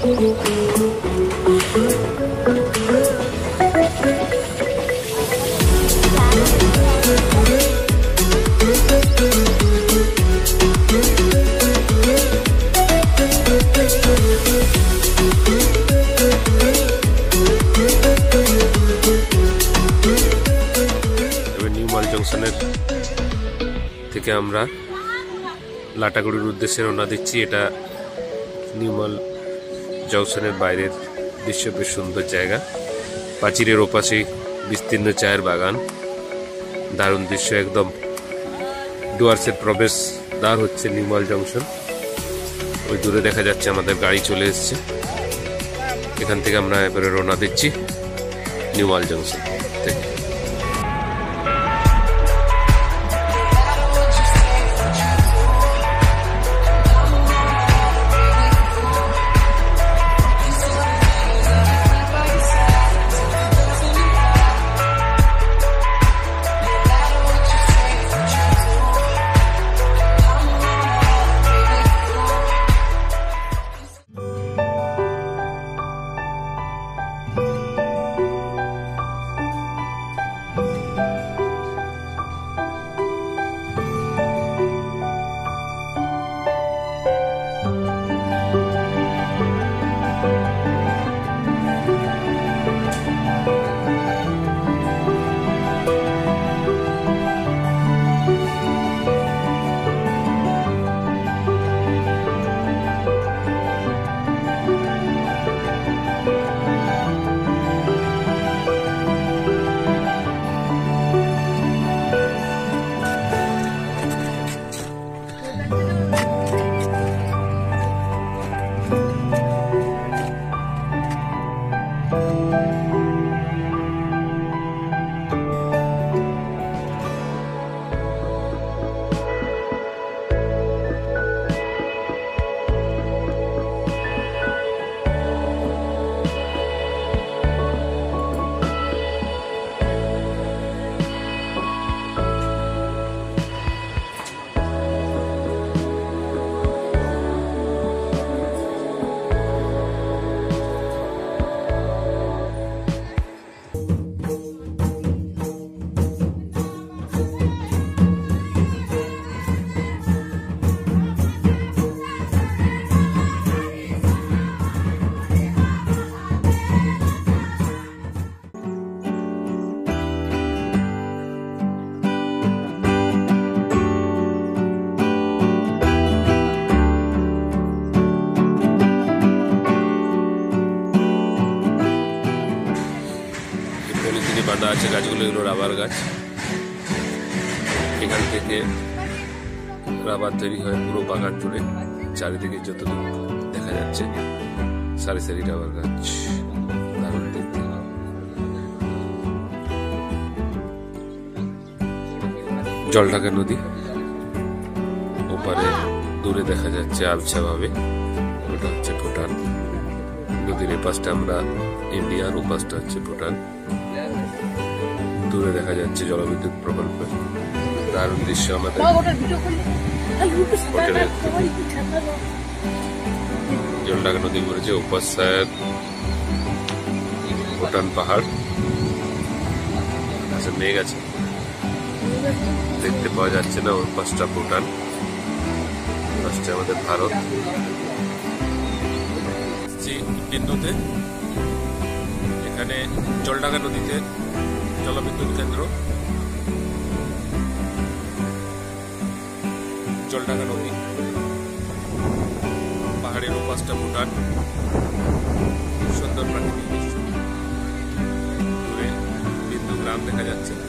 থেকে আমরা লাটাগুড়ির উদ্দেশ্যে রওনা দিচ্ছি। এটা নিউমাল জংশনের বাইরের দৃশ্য, বেশ সুন্দর জায়গা। প্রাচীরের ওপাশে বিস্তীর্ণ চায়ের বাগান, দারুণ দৃশ্য একদম। ডুয়ার্সের প্রবেশ দ্বার হচ্ছে নিউমাল জংশন। ওই দূরে দেখা যাচ্ছে আমাদের গাড়ি চলে এসছে। এখান থেকে আমরা এবারে রওনা দিচ্ছি নিউমাল জংশন থেকে। বাঁধা আছে গাছগুলো, এগুলো রাবার গাছ। এখান থেকে রাবার তৈরি হয় পুরো বাগান জুড়ে। চারিদিকে যতদূর দেখা যাচ্ছে সারি সারি রাবার গাছ, দারুণ দেখতে। জলঢাকা নদী ওপারে দূরে দেখা যাচ্ছে আবছা ভাবে, ওটা হচ্ছে ভুটান। নদীর এপাশটা আমরা ইন্ডিয়ার, ওপাশটা হচ্ছে ভুটান। দূরে দেখা যাচ্ছে জলবিদ্যুৎ প্রকল্প, দারুণ দৃশ্য। আমাদের জলঢাকা নদী পড়েছে, ওপাশ সাইড ভুটান পাহাড়, মেঘ আছে দেখতে পাওয়া যাচ্ছে না। ওই পাশটা ভুটান, পাশটা আমাদের ভারত। বিন্দুতে এখানে জলঢাকা নদীতে জলবিদ্যুৎ কেন্দ্র। জলঢাকা নদী, পাহাড়ের ওপাশটা ভুটান, সুন্দর প্রাকৃতিক দৃশ্য। দূরে বিন্দু গ্রাম দেখা যাচ্ছে।